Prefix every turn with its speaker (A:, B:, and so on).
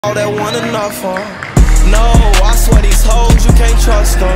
A: All that one enough for. No, I swear these hoes, you can't trust them.